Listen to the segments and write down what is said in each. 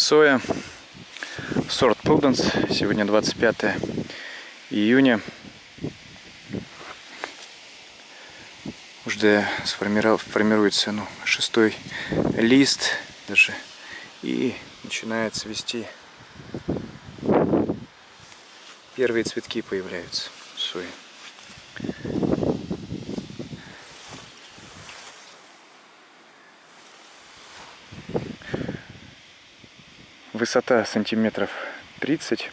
Соя, сорт Prudence. Сегодня 25 июня. Уже формируется шестой лист даже, и начинает цвести. Первые цветки появляются сои. Высота сантиметров 30.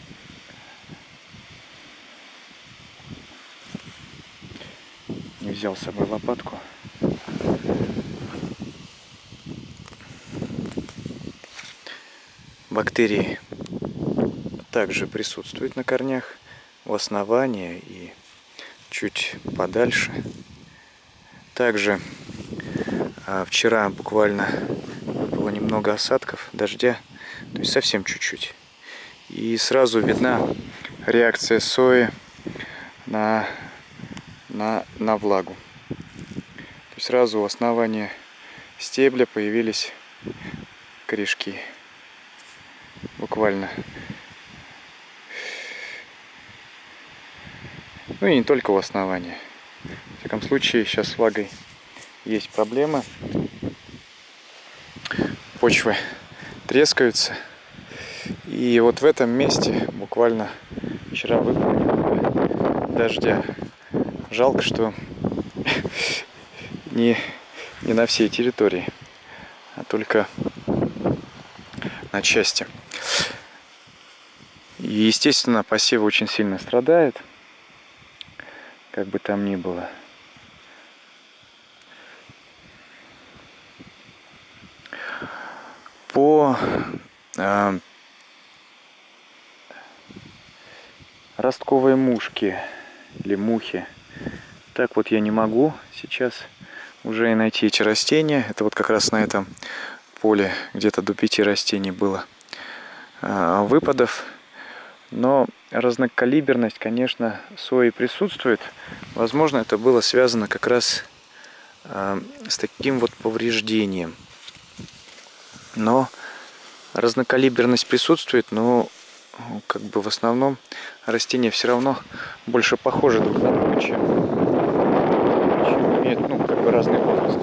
Не взял с собой лопатку. Бактерии также присутствуют на корнях, в основании и чуть подальше. Также вчера буквально было немного осадков, дождя, то есть совсем чуть-чуть. И сразу видна реакция сои на влагу. То есть сразу у основания стебля появились корешки. Буквально. Ну и не только у основания. В всяком случае, сейчас с влагой есть проблемы. Почвы трескаются. И вот в этом месте буквально вчера выпало немного дождя. Жалко, что не на всей территории, а только на части. И, естественно, посевы очень сильно страдают, как бы там ни было. По ростковой мушке или мухе, так вот я не могу сейчас уже и найти эти растения. Это вот как раз на этом поле где-то до 5 растений было выпадов. Но разнокалиберность, конечно, сои присутствует. Возможно, это было связано как раз с таким вот повреждением. Но разнокалиберность присутствует, но как бы в основном растения все равно больше похожи друг на друга, чем имеют, как бы разный возраст.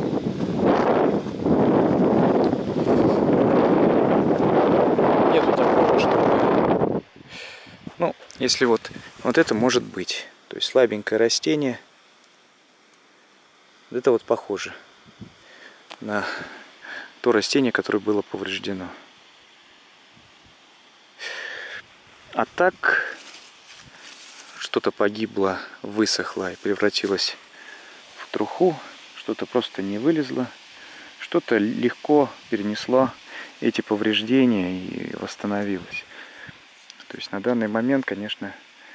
Нету такого, что если вот это может быть, то есть слабенькое растение, это вот похоже на то растение, которое было повреждено. А так что-то погибло, высохло и превратилось в труху, что-то просто не вылезло, что-то легко перенесло эти повреждения и восстановилось. То есть на данный момент, конечно,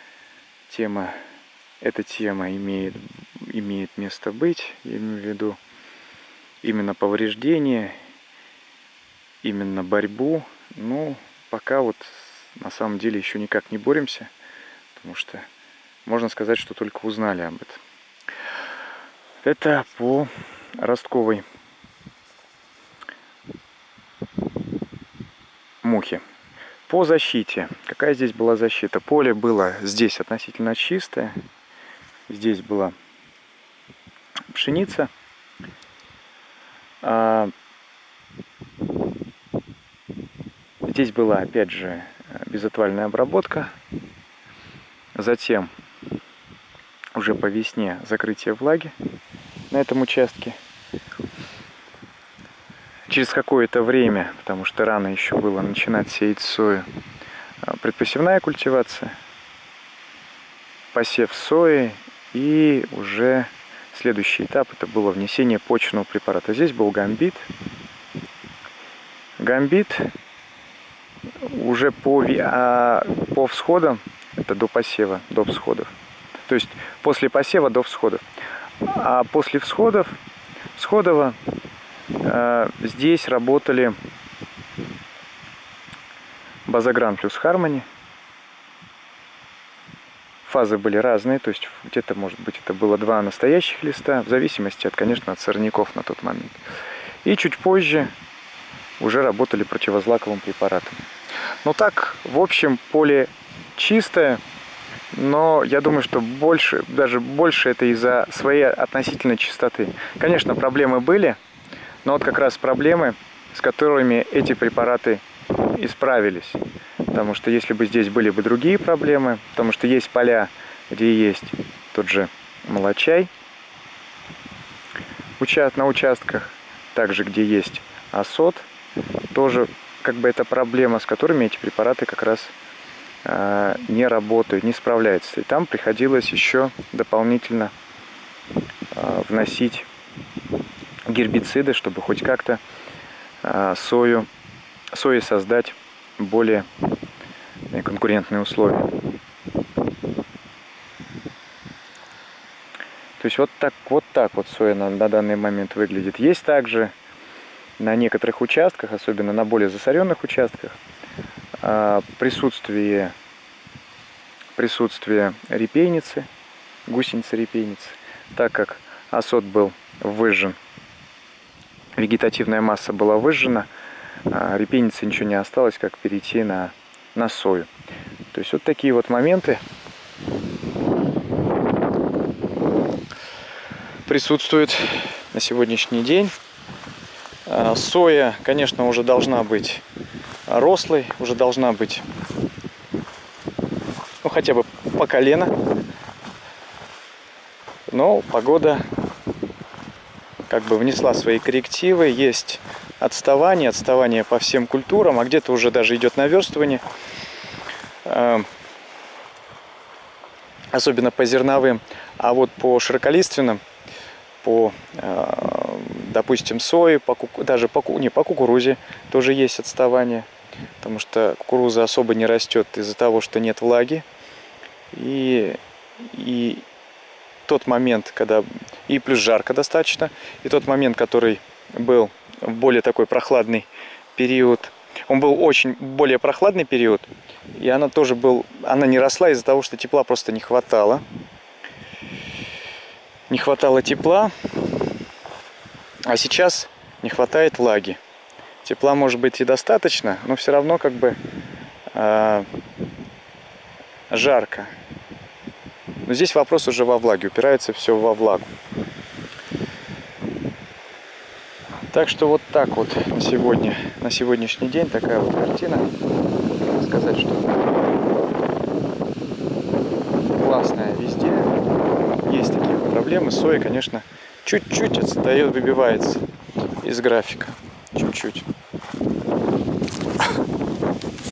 эта тема имеет место быть, я имею в виду именно повреждения, именно борьбу. Пока вот на самом деле еще никак не боремся, потому что можно сказать, что только узнали об этом. Это по ростковой мухе. По защите. Какая здесь была защита? Поле было здесь относительно чистое. Здесь была пшеница. Здесь была, опять же, безотвальная обработка. Затем уже по весне закрытие влаги на этом участке. Через какое-то время, потому что рано еще было начинать сеять сою, предпосевная культивация, посев сои, и уже следующий этап — это было внесение почвенного препарата. Здесь был гамбит. Гамбит уже по всходам, это до посева, до всходов. То есть после посева до всходов. А после всходова здесь работали Базагран плюс Хармони. Фазы были разные, то есть где-то, может быть, это было 2 настоящих листа, в зависимости от, конечно, от сорняков на тот момент. И чуть позже уже работали противозлаковым препаратом. Но так, в общем, поле чистое, но я думаю, что даже больше это из-за своей относительной чистоты. Конечно, проблемы были, но вот как раз проблемы, с которыми эти препараты исправились. Потому что если бы здесь были бы другие проблемы, потому что есть поля, где есть тот же молочай на участках, также где есть азот, тоже как бы это проблема, с которыми эти препараты как раз не работают, не справляются. И там приходилось еще дополнительно вносить гербициды, чтобы хоть как-то сое создать более конкурентные условия. То есть вот так вот соя на данный момент выглядит. Есть также на некоторых участках, особенно на более засоренных участках, присутствие репейницы, гусеницы-репейницы, так как азот был выжжен, вегетативная масса была выжжена, репейнице ничего не осталось, как перейти на сою. То есть вот такие вот моменты присутствуют на сегодняшний день. Соя, конечно, уже должна быть рослой, уже должна быть, ну, хотя бы по колено. Но погода как бы внесла свои коррективы, есть отставание по всем культурам, а где-то уже даже идет наверстывание, особенно по зерновым. А вот по широколиственным, допустим, сое, даже по кукурузе тоже есть отставание, потому что кукуруза особо не растет из-за того, что нет влаги. И тот момент, когда... И плюс жарко достаточно. И тот момент, который был в более такой прохладный период, он был очень более прохладный период, и она не росла из-за того, что тепла просто не хватало. Не хватало тепла, а сейчас не хватает влаги. Тепла может быть и достаточно, но все равно как бы жарко. Но здесь вопрос уже во влаге, упирается все во влагу. Так что вот так вот на сегодняшний день такая вот картина. Надо сказать, что классная везде. Есть такие вот проблемы. Соя, конечно, чуть-чуть отстает, выбивается из графика. Чуть-чуть.